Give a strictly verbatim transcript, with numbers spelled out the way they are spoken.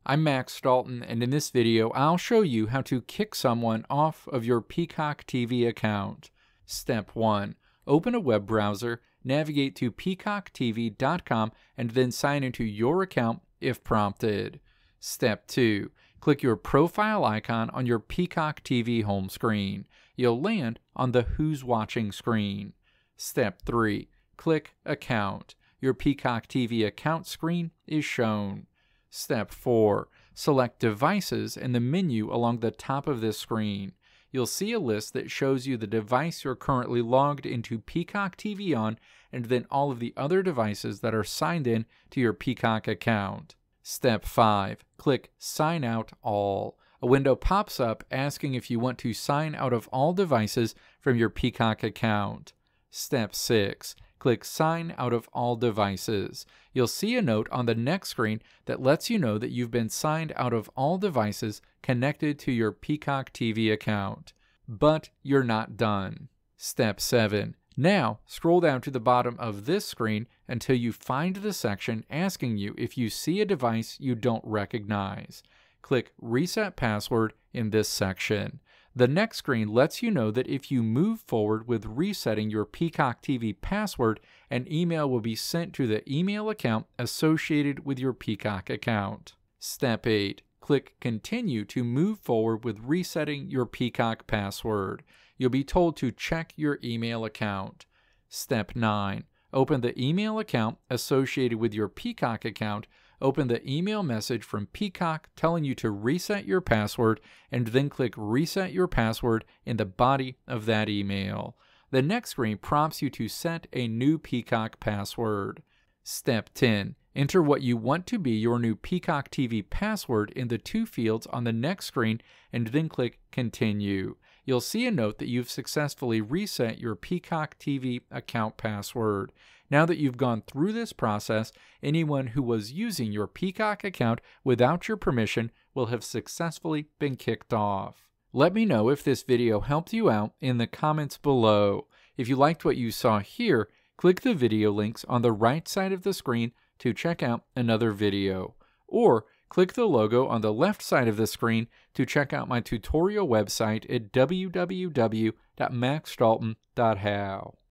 I'm Max Dalton, and in this video I'll show you how to kick someone off of your Peacock T V account. Step one. Open a web browser, navigate to peacock T V dot com, and then sign into your account if prompted. Step two. Click your profile icon on your Peacock T V home screen. You'll land on the Who's Watching screen. Step three. Click Account. Your Peacock T V account screen is shown. Step four. Select Devices in the menu along the top of this screen. You'll see a list that shows you the device you're currently logged into Peacock T V on, and then all of the other devices that are signed in to your Peacock account. Step five. Click Sign Out All. A window pops up asking if you want to sign out of all devices from your Peacock account. Step six. Click Sign Out of All Devices. You'll see a note on the next screen that lets you know that you've been signed out of all devices connected to your Peacock T V account. But you're not done. Step seven. Now, scroll down to the bottom of this screen until you find the section asking you if you see a device you don't recognize. Click Reset Password in this section. The next screen lets you know that if you move forward with resetting your Peacock T V password, an email will be sent to the email account associated with your Peacock account. Step eight. Click Continue to move forward with resetting your Peacock password. You'll be told to check your email account. Step nine. Open the email account associated with your Peacock account. Open the email message from Peacock telling you to reset your password, and then click Reset Your Password in the body of that email. The next screen prompts you to set a new Peacock password. Step ten. Enter what you want to be your new Peacock T V password in the two fields on the next screen, and then click Continue. You'll see a note that you've successfully reset your Peacock T V account password. Now that you've gone through this process, anyone who was using your Peacock account without your permission will have successfully been kicked off. Let me know if this video helped you out in the comments below. If you liked what you saw here, click the video links on the right side of the screen to check out another video. Or click the logo on the left side of the screen to check out my tutorial website at w w w dot max dalton dot how.